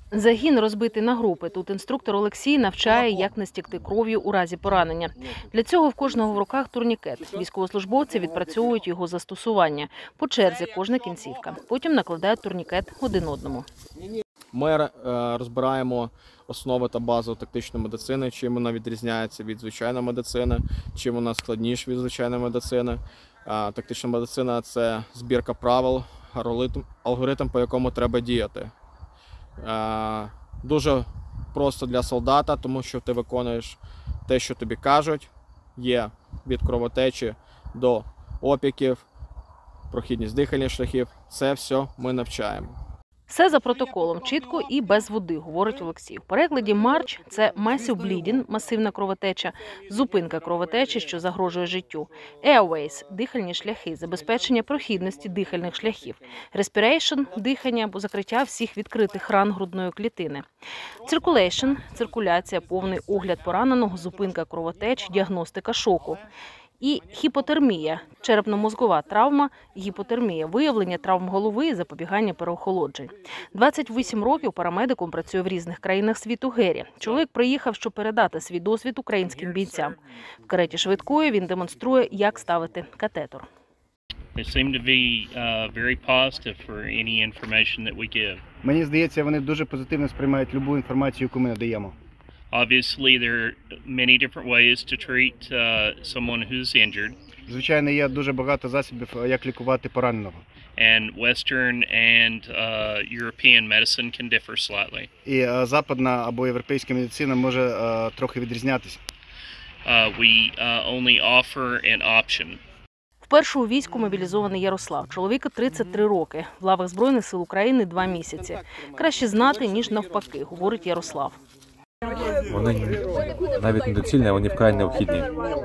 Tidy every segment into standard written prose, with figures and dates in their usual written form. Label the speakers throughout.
Speaker 1: Загін розбитий на групи. Тут інструктор Олексій навчає, як не стікти кров'ю у разі поранення. Для цього в кожного в руках турнікет. Військовослужбовці відпрацьовують його застосування. По черзі кожна кінцівка. Потім накладають турнікет один одному.
Speaker 2: Ми розбираємо основи та базу тактичної медицини, чим вона відрізняється від звичайної медицини, чим вона складніша від звичайної медицини. Тактична медицина – це збірка правил, алгоритм, по якому треба діяти. Дуже просто для солдата, тому що ти виконуєш те, що тобі кажуть. Є від кровотечі до опіків, прохідність дихальних шляхів. Це все ми навчаємо.
Speaker 1: Все за протоколом, чітко і без води, говорить Олексій. В перекладі «марч» – це «massive bleeding» – масивна кровотеча, зупинка кровотечі, що загрожує життю, «airways» – дихальні шляхи, забезпечення прохідності дихальних шляхів, «respiration» – дихання або закриття всіх відкритих ран грудної клітини, «circulation» – циркуляція, повний огляд пораненого, зупинка кровотеч, діагностика шоку. І гіпотермія – черепно-мозгова травма, гіпотермія – виявлення травм голови і запобігання переохолоджень. 28 років парамедиком працює в різних країнах світу Гері. Чоловік приїхав, щоб передати свій досвід українським бійцям. В кареті швидкої він демонструє, як ставити катетер.
Speaker 3: Мені здається, вони дуже позитивно сприймають будь-яку інформацію, яку ми надаємо.
Speaker 4: Obviously, there are many different ways to treat someone who's injured.
Speaker 3: Звичайно, є дуже багато засобів, як лікувати пораненого.
Speaker 4: And Western and European medicine can differ slightly.
Speaker 3: І западна або європейська медицина може трохи відрізнятися.
Speaker 4: We only offer an option.
Speaker 1: Вперше у війську мобілізований Ярослав. Чоловіку 33 роки. В лавах Збройних сил України 2 місяці. Краще знати, ніж навпаки, говорить Ярослав.
Speaker 5: Вони навіть недоцільні, а вони вкрай необхідні.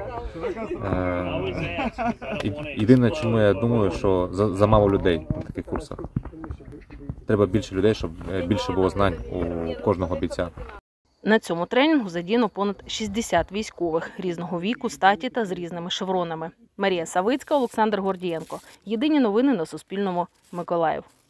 Speaker 5: Єдине, чому я думаю, що замало людей на таких курсах. Треба більше людей, щоб більше було знань у кожного бійця.
Speaker 1: На цьому тренінгу задіяно понад 60 військових різного віку, статі та з різними шевронами. Марія Савицька, Олександр Гордієнко. Єдині новини на Суспільному. Миколаїв.